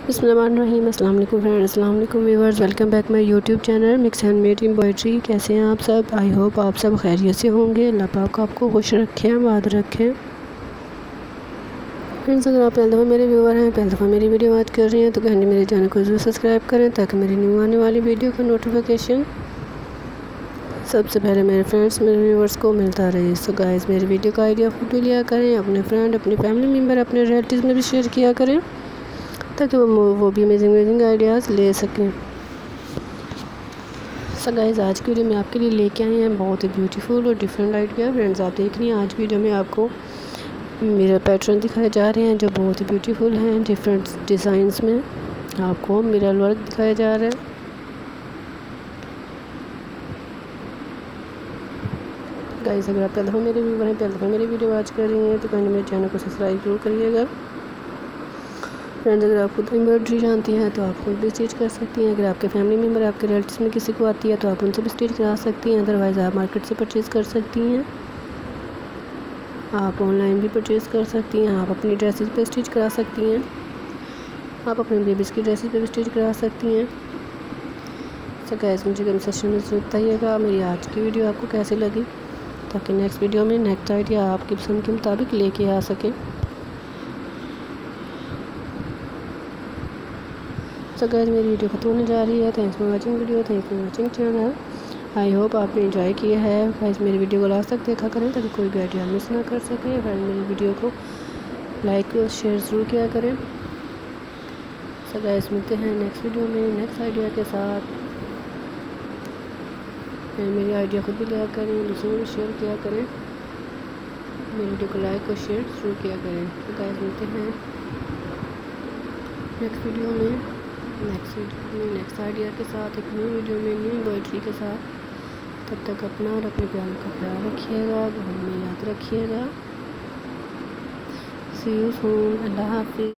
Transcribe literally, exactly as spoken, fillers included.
बिस्मिल्लाहिर्रहमानिर्रहीम। अस्सलाम वालेकुम फ्रेंड्स, अस्सलाम वालेकुम viewers, welcome back my YouTube channel mix handmade embroidery. कैसे हैं आप सब? आई होप आप सब खैरियत से होंगे। अल्लाह पाक आपको खुश रखें, आबाद रखें। फ्रेंड्स, अगर आप पहली दफ़ा मेरे व्यूअर हैं, पहली दफ़ा मेरी वीडियो वाच कर रही हैं तो कहने मेरे चैनल को ज़रूर सब्सक्राइब करें ताकि मेरी न्यू आने वाली वीडियो का नोटिफिकेशन सबसे पहले मेरे फ्रेंड्स मेरे व्यूअर्स को मिलता रहे। सो गाइस, मेरी वीडियो का आइडिया खुद भी लिया करें, अपने फ्रेंड, अपनी फैमिली मेम्बर, अपने रिलेटिव में भी शेयर किया करें ताकि वो वो भी अमेजिंग अमेजिंग आइडियाज़ ले सकें। सो गाइस, आज की वीडियो में आपके लिए लेके आए हैं बहुत ही ब्यूटीफुल और डिफरेंट आइडिया। फ्रेंड्स, आप देख रही हैं आज वीडियो में आपको मिरर पैटर्न दिखाए जा रहे हैं जो बहुत ही ब्यूटीफुल हैं। डिफरेंट डिज़ाइंस में आपको मिरर वर्क दिखाया जा रहा है। गाइस, अगर आप पहले दफ़ा मेरे व्यूवर हैं, पहले दफ़ा मेरी वीडियो वॉच कर रही हैं तो कहने मेरे चैनल को सब्सक्राइब जरूर करिएगा। फ्रेंड्स, अगर आप खुद एम्ब्रॉयडरी जानती हैं तो आप खुद भी स्टिच कर सकती हैं। अगर आपके फैमिली मेम्बर, आपके रिलेटिव्स में किसी को आती है तो आप उनसे भी स्टिच करा सकती हैं। अदरवाइज़ आप मार्केट से परचेज़ कर सकती हैं, आप ऑनलाइन भी परचेज़ कर सकती हैं। आप अपनी ड्रेसेस पे स्टिच करा सकती हैं, आप अपने बेबीज़ की ड्रेसेस पे भी स्टिच करा सकती हैं। सो गाइस, मुझे कमेंट सेक्शन में ज़रूर बताइएगा मेरी आज की वीडियो आपको कैसी लगी ताकि नेक्स्ट वीडियो में नेक्स्ट आइडिया आपकी पसंद के मुताबिक लेके आ सके। सो गाइस, मेरी वीडियो खत्म होने जा रही है। Thanks for watching video, thanks for watching channel. I hope आपने एंजॉय किया है। गाइस, मेरी वीडियो को लास्ट तक देखा करें ताकि कोई भी आइडिया मिस ना कर सके। फ्रेंड, मेरी वीडियो को लाइक और शेयर ज़रूर किया करें। सो गाइस, मिलते हैं नेक्स्ट वीडियो में नेक्स्ट आइडिया के साथ। मेरी आइडिया खुद भी लिया करें, दूसरों को शेयर किया करें। मेरी वीडियो को लाइक और शेयर ज़रूर किया करें। तो गाइस, मिलते हैं नेक्स्ट वीडियो में नेक्स्ट वीडियो में नेक्स्ट आइडिया के साथ, एक न्यू वीडियो में न्यू एम्ब्रॉयडरी के साथ। तब तक अपना और अपने प्यार का ख्याल रखिएगा, घर में याद रखिएगा। सी यू सून। अल्लाह हाफिज़।